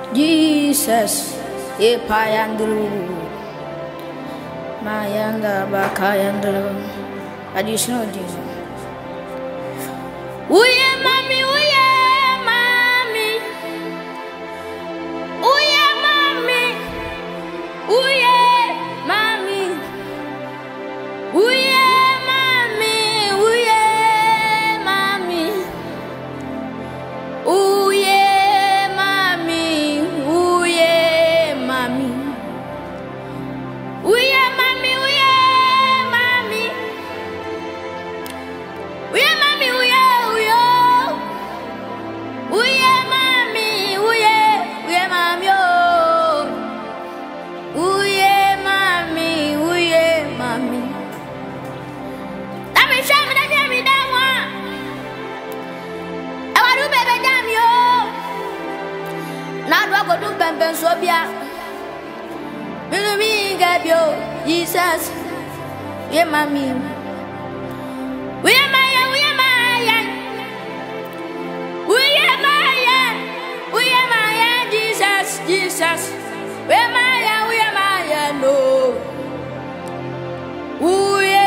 Jesus, Epayandru, Mayanda Bakayandru, additional Jesus. Uye mami, uye mami, uye mami, uye mami, uye mami, uye mami, uye mami, uye mami, uye mami, uye mami, uye mami, uye uye, uye mami, uye uye mami oh, uye mami, uye mami. Dami shami na jami damwa, awadu bebe jami oh, na dwa go du bembe sobia. Minumi gabio, Jesus, uye mami, uye maya, uye maya, uye maya, uye maya, Jesus, Jesus, uye maya, no, uye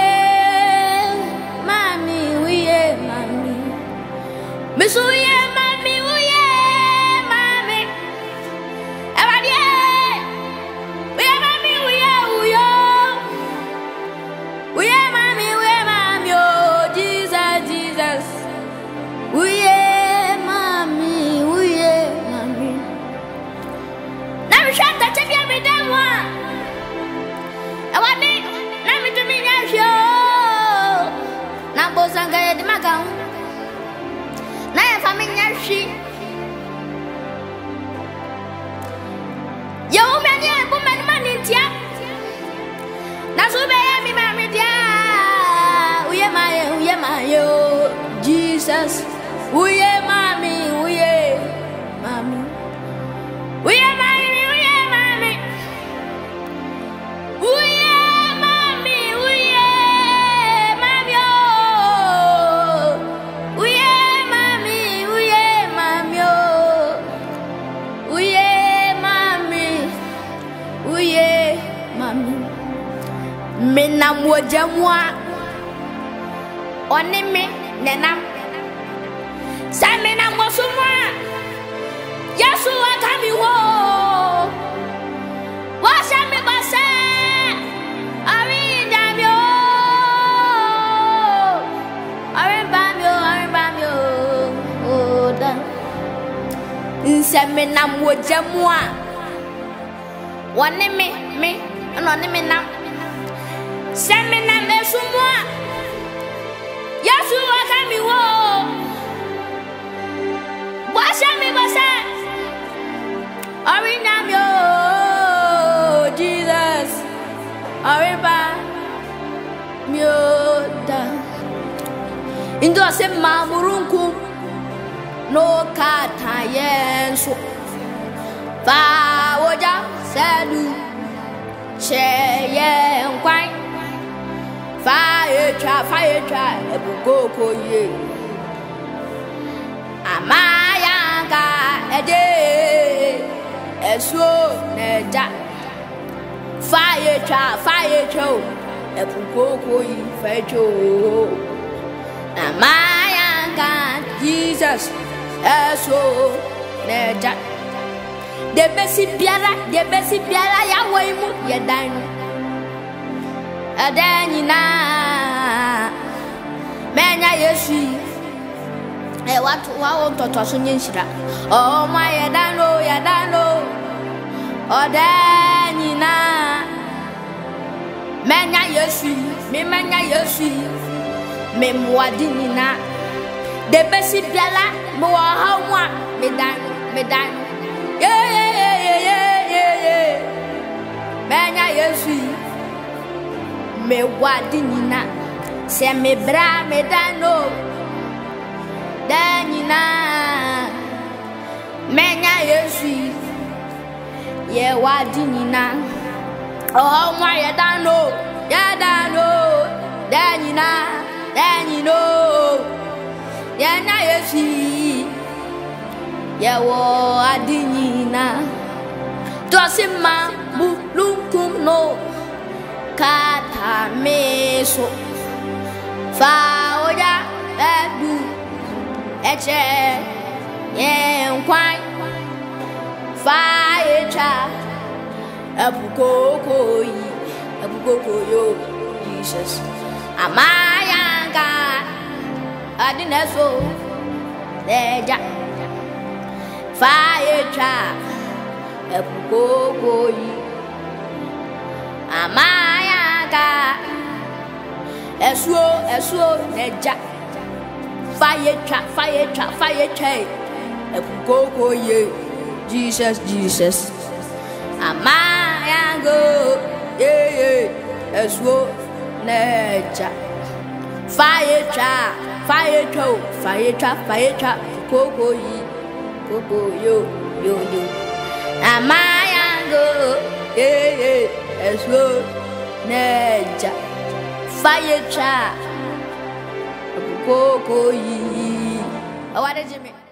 mami, miss uye mami, abadie, uye mami, oh, Jesus, Jesus, uye mami. Let me shut the TV every day one. I want it. Let me do me show. Now, Bosanga, the Macau. Now, if I'm in your sheet, you many woman money, tia. Now, so baby, mammy, dear. We are my, Jesus. We are mommy, we are mommy. We are mommy, we are mommy. We are mommy, we are mommy. Oh. We are mommy, we are mommy. Oh. We are mommy, we are mommy. Menam wajamwa, onime nenam. Samena mosumwa, Yesu akami wo. Wasame basa, ari damyo, ari bamyo, oda. Samena mojamwa, onime me, anonime nam. Samena mesumwa, Yesu akami wo. Wasame basa, ari damyo, Jesus, ari bamyo da. Indo ase mamurunku no kata yenso. Fa woja sadu sheye nkwai. Fire try, ebugo koye. Amayanga ede eso neja. Fire try, ebugo koye fejo. Amayanga Jesus eso neja. De besi biara ya waimu ya dino. Adanina menya Yesu e watu wao mtoto so nyenshira oh my yadano adanina menya Yesu me muadinina de besi biala mo ha mwa medano yeah menya Yesu me wadinina se me bra me dano danina menya Yesu ye wadinina oh my yadano danina Yana Yesu Yawo adinina Tosima bulukum no Kata meso Fa oja edu Eche yen kwai Fa echa Abukoko yo Jesus Amayanga Adineso Deja Fa echa Abukoko Amayanga Eswo Deja Fire trap, Abukoko ye Jesus Amayango Eswo Neja Fire trap, Koko yo Amayango Eswo Neja Fire trap Koko yi. What did you mean?